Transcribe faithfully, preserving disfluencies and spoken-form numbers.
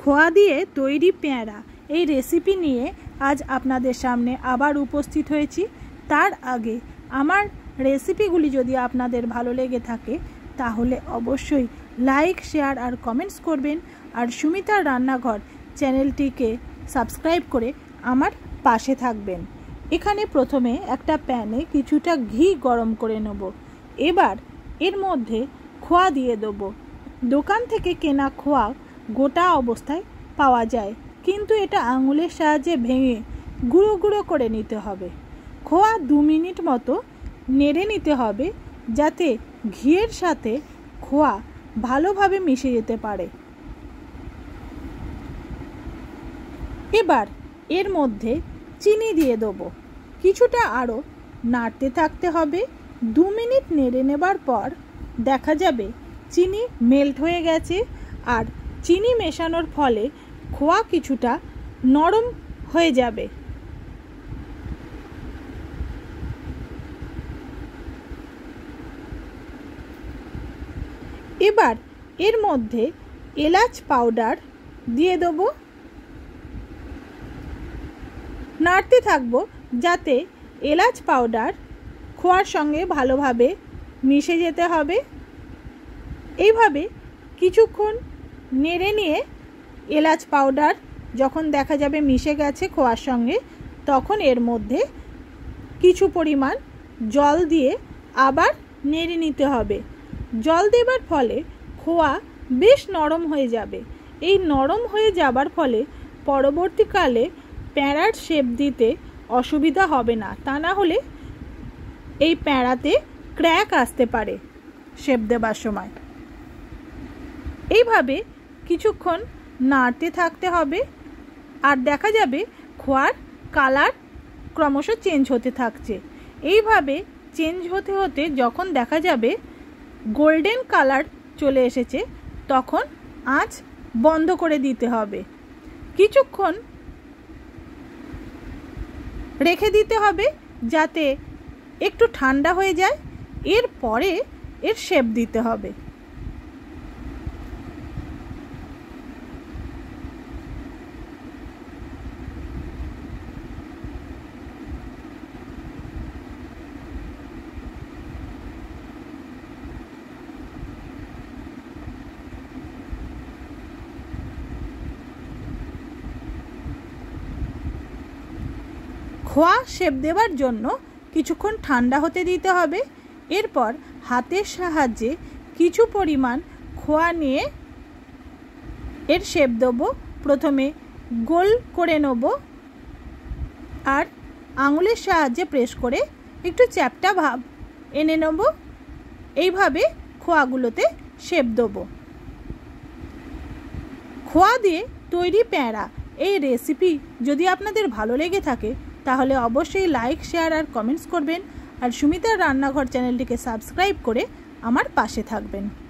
খোয়া দিয়ে তৈরি পেয়ারা এই রেসিপি নিয়ে আজ আপনাদের সামনে আবার উপস্থিত হয়েছি। তার আগে আমার রেসিপিগুলি যদি আপনাদের ভালো লেগে থাকে তাহলে অবশ্যই লাইক, শেয়ার আর কমেন্টস করবেন। আর সুমিতার রান্নাঘর চ্যানেলটিকে সাবস্ক্রাইব করে আমার পাশে থাকবেন। এখানে প্রথমে একটা প্যানে কিছুটা ঘি গরম করে নেব। এবার এর মধ্যে খোয়া দিয়ে দেবো। দোকান থেকে কেনা খোয়া গোটা অবস্থায় পাওয়া যায়, কিন্তু এটা আঙুলের সাহায্যে ভেঙে গুঁড়ো গুঁড়ো করে নিতে হবে। খোয়া দু মিনিট মতো নেড়ে নিতে হবে যাতে ঘিয়ের সাথে খোয়া ভালোভাবে মিশে যেতে পারে। এবার এর মধ্যে চিনি দিয়ে দেবো। কিছুটা আরও নাড়তে থাকতে হবে। দু মিনিট নেড়ে নেবার পর দেখা যাবে চিনি মেল্ট হয়ে গেছে, আর চিনি মেশানোর ফলে খোয়া কিছুটা নরম হয়ে যাবে। এবার এর মধ্যে এলাচ পাউডার দিয়ে দেবো। নাড়তে থাকবো যাতে এলাচ পাউডার খোয়ার সঙ্গে ভালোভাবে মিশে যেতে হবে। এইভাবে কিছুক্ষণ নেড়ে নিয়ে এলাচ পাউডার যখন দেখা যাবে মিশে গেছে খোয়ার সঙ্গে, তখন এর মধ্যে কিছু পরিমাণ জল দিয়ে আবার নেড়ে নিতে হবে। জল দেবার ফলে খোয়া বেশ নরম হয়ে যাবে। এই নরম হয়ে যাবার ফলে পরবর্তীকালে প্যাঁড়ার শেপ দিতে অসুবিধা হবে না। তা না হলে এই প্যাঁড়াতে ক্র্যাক আসতে পারে শেপ দেবার সময়। এইভাবে কিছুক্ষণ নাড়তে থাকতে হবে, আর দেখা যাবে খোয়ার কালার ক্রমশ চেঞ্জ হতে থাকছে। এইভাবে চেঞ্জ হতে হতে যখন দেখা যাবে গোল্ডেন কালার চলে এসেছে, তখন আঁচ বন্ধ করে দিতে হবে। কিছুক্ষণ রেখে দিতে হবে যাতে একটু ঠান্ডা হয়ে যায়। এরপরে এর শেপ দিতে হবে। খোয়া শেপ দেওয়ার জন্য কিছুক্ষণ ঠান্ডা হতে দিতে হবে। এরপর হাতের সাহায্যে কিছু পরিমাণ খোয়া নিয়ে এর শেপ দেবো। প্রথমে গোল করে নেব, আর আঙুলের সাহায্যে প্রেস করে একটু চ্যাপ্টা ভাব এনে নেব। এইভাবে খোয়াগুলোতে শেপ দেবো। খোয়া দিয়ে তৈরি প্যাঁড়া এই রেসিপি যদি আপনাদের ভালো লেগে থাকে তাহলে অবশ্যই লাইক, শেয়ার আর কমেন্টস করবেন। আর সুমিতার রান্নাঘর চ্যানেলটিকে সাবস্ক্রাইব করে আমার পাশে থাকবেন।